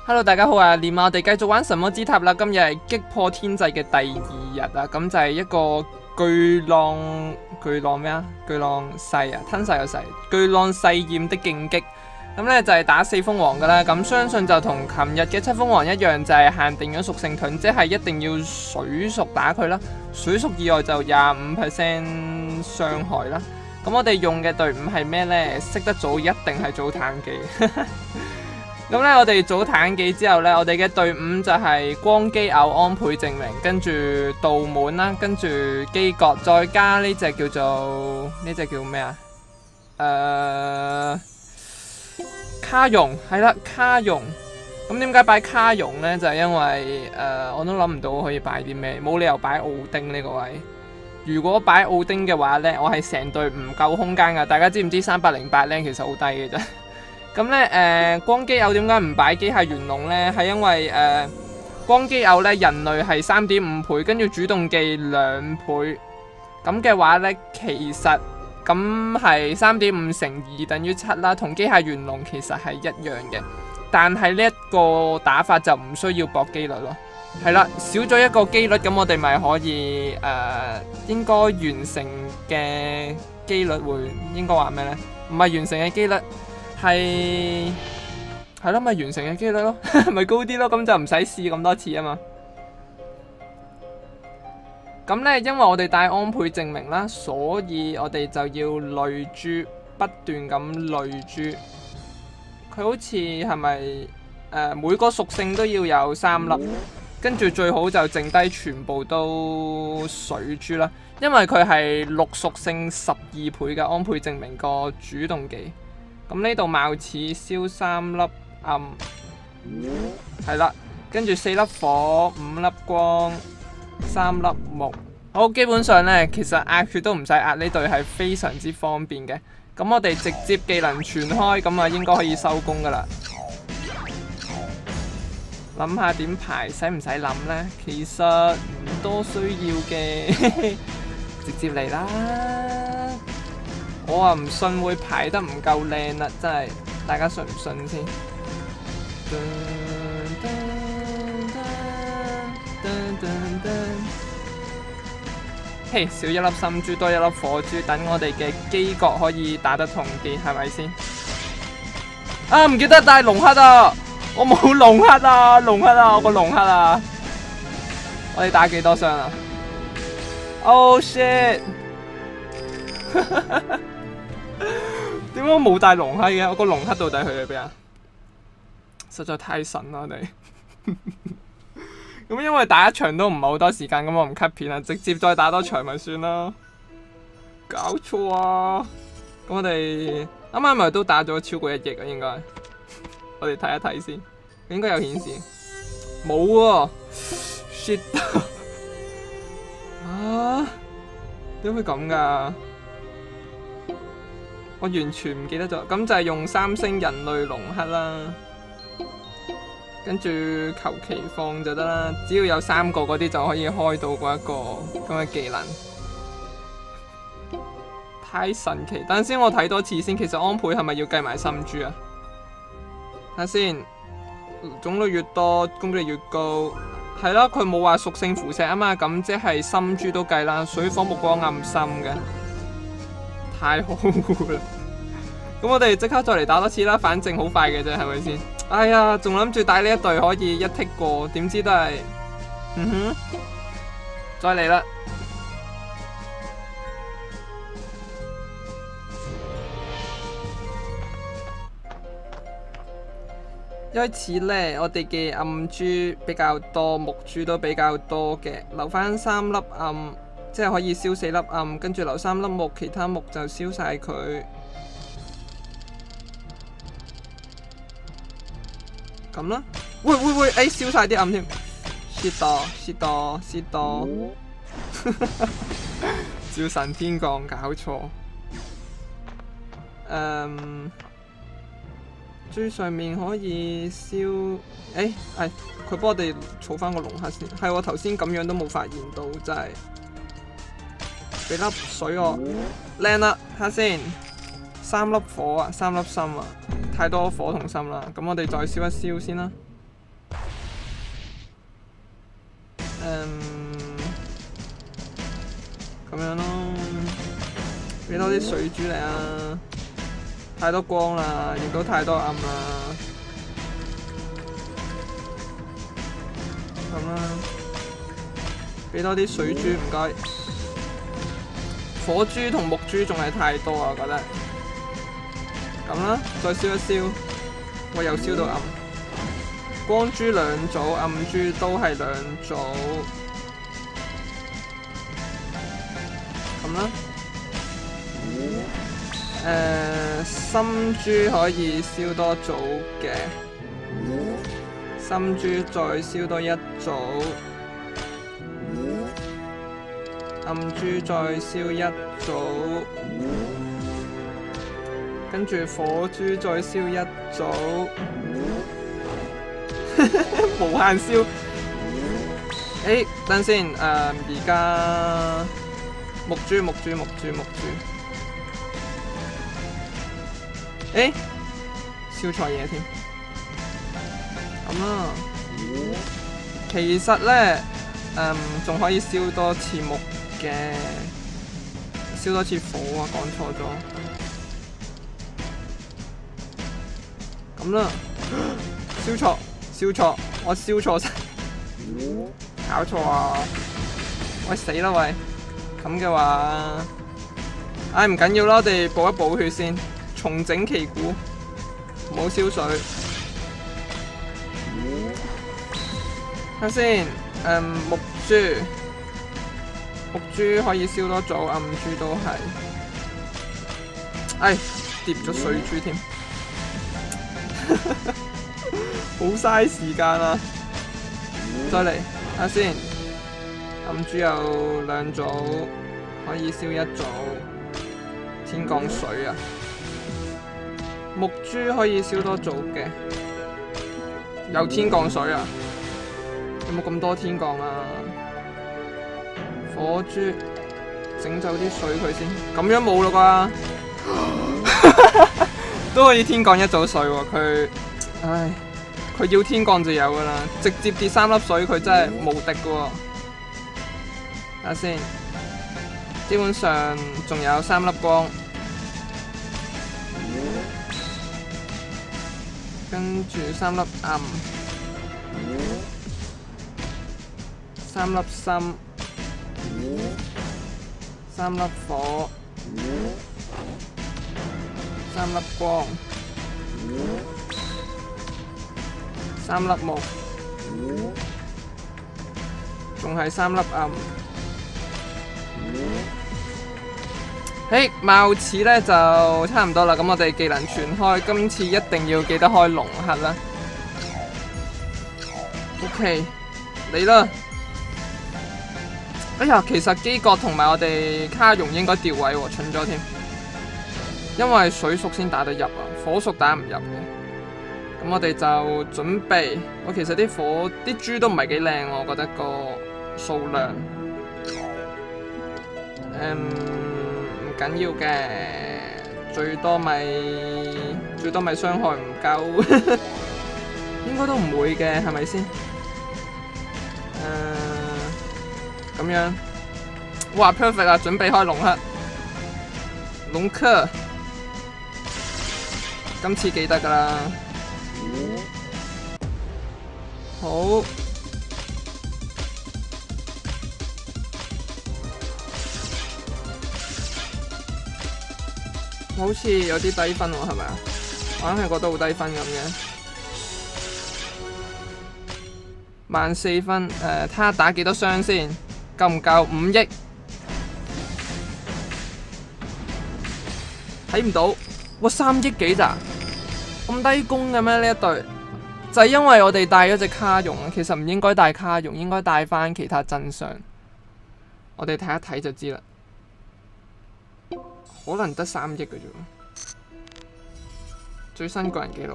Hello， 大家好啊！連我哋繼續玩神魔之塔啦。今日係擊破天際嘅第2日啊，咁就係一個巨浪咩啊？巨浪噬啊，吞噬個噬，巨浪噬焰的競擊。咁呢就係打4風王噶啦。咁相信就同琴日嘅7風王一樣，就係限定咗屬性盾，即係一定要水屬打佢啦。水屬以外就25% 傷害啦。咁我哋用嘅隊伍係咩呢？識得組一定係組坦技。咁咧，我哋組坦技之後咧，我哋嘅隊伍就係光基偶安倍證明，跟住杜滿啦，跟住基角，再加呢隻叫做咩啊？卡戎係啦，卡戎。咁點解擺卡戎咧？就係因為我都諗唔到可以擺啲咩，冇理由擺奧丁呢個位。如果擺奧丁嘅話咧，我係成隊唔夠空間噶。大家知唔知308咧其實好低嘅啫。咁咧，光基偶點解唔擺機械元龍呢？係因為光基偶咧人類係3.5倍，跟住主動技2倍。咁嘅話呢，其實咁係3.5乘2等於7啦，同機械元龍其實係一樣嘅。但係呢一個打法就唔需要搏機率咯。係啦，少咗一個機率，咁我哋咪可以應該完成嘅機率會應該話咩呢？唔係完成嘅機率。係咯，咪完成嘅機率咯，咪高啲咯，咁就唔使試咁多次啊嘛。咁呢，因為我哋帶安倍證明啦，所以我哋就要累珠，不斷咁累珠。佢好似係咪每個屬性都要有3粒，跟住最好就剩低全部都水珠啦。因為佢係6屬性12倍嘅安倍證明個主動技。咁呢度貌似燒3粒暗，係啦，跟住4粒火、5粒光、3粒木。好，基本上呢，其實壓血都唔使壓，呢隊係非常之方便嘅。咁我哋直接技能全開，咁啊應該可以收工噶啦。諗下點排，使唔使諗呢？其實唔多需要嘅，直接嚟啦。我話唔信會排得唔夠靚啦，真係，大家信唔信先？嘿，少一粒心珠，多一粒火珠，等我哋嘅機角可以打得痛啲，係咪先？啊，唔記得帶龍克啊！我冇龍克啊，龍克啊，我個龍克啊！我哋打幾多傷啊 ？Oh shit！ 點解我冇帶龍克嘅？我個龍克到底去咗邊啊？實在太神啦！我哋咁因為打一場都唔係好多時間，咁我唔 cut 片啦，直接再打多場咪算啦。搞錯啊！咁我哋啱啱咪都打咗超過1億啊，應該。我哋睇一睇先，應該有顯示。冇喎 ，shit 啊！點會咁噶？我完全唔記得咗，咁就係用3星人類龍克啦，跟住求其放就得啦，只要有3個嗰啲就可以開到嗰一個咁嘅技能，太神奇！等陣先，我睇多次先。其實安倍係咪要計埋心珠啊？睇下先，種類越多攻擊力越高，係啦，佢冇話屬性符石啊嘛，咁即係心珠都計啦，水火木光暗心嘅。太好啦！咁我哋即刻再嚟打多次啦，反正好快嘅啫，係咪先？哎呀，仲諗住帶呢一隊可以一剔過，點知都係，再嚟啦！一開始呢，我哋嘅暗珠比較多，木珠都比較多嘅，留翻3粒暗。即係可以燒4粒暗，跟住留3粒木，其他木就燒晒佢。咁啦，喂，燒晒啲暗添，蝕多，照神天降，搞錯。最上面可以燒，佢幫我哋儲翻個龍克先。係我頭先咁樣都冇發現到，真係。俾粒水我，靚啦，睇下先，3粒火啊，3粒心啊，太多火同心啦，咁我哋再燒一燒先啦。 咁樣咯，俾多啲水珠嚟啊！太多光啦，亦都太多暗啦。咁啦，俾多啲水珠唔該。火珠同木珠仲係太多啊，我覺得。咁啦，再燒一燒，我又燒到暗。光珠兩組，暗珠都係兩組。咁啦。深珠可以燒多組嘅，深珠再燒多一組，暗珠再燒一組，跟住火珠再燒一組，無限燒。等先，而家木珠。燒錯嘢添，咁啦。其實咧，仲可以燒多次木嘅，燒多次火啊！講錯咗，咁啦。燒錯，我燒錯晒，搞錯啊！喂死啦喂！咁嘅話，唔緊要啦，我哋補一補血先。重整旗鼓，唔好燒水。睇先，木珠可以燒多組，暗珠都係。跌咗水珠添，好嘥時間啊！再嚟，睇下先，暗珠有兩組，可以燒一組。天降水啊！木珠可以燒多組嘅，有天降水啊！有冇咁多天降啊？火珠整走啲水佢先，咁樣冇啦啩？都可以天降一組水喎，佢要天降就有噶啦，直接跌3粒水佢真係無敵噶喎。睇下先，基本上仲有3粒光。跟住3粒暗，3粒深，3粒火，3粒光，3粒木，仲係3粒暗。貌似咧就差唔多啦，咁我哋技能全開，今次一定要記得開龍核啦。OK， 嚟啦！其實基角同埋我哋卡戎應該調位喎，蠢咗添。因為水屬先打得入啊，火屬打唔入嘅。咁我哋就準備，其實啲珠都唔係幾靚，我覺得個數量。唔緊要嘅，最多咪傷害唔夠，應該都唔會嘅，係咪先？咁樣，哇 perfect 啊！準備開龍核，龍克，今次記得㗎啦。好。好似有啲低分喎，係咪啊？我硬係覺得好低分咁嘅。14分，睇下打幾多傷先，夠唔夠5億？睇唔到，哇3億幾咋？咁低攻嘅咩呢一隊？就係因為我哋帶咗隻卡戎啊，其實唔應該帶卡戎，應該帶翻其他真相。我哋睇一睇就知啦。可能得3億嘅啫，最新個人記錄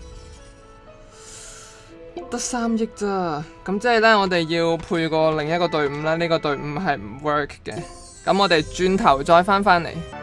得3億咋，咁即係咧，我哋要配過另一個隊伍啦。呢個隊伍係唔 work 嘅，咁我哋轉頭再翻嚟。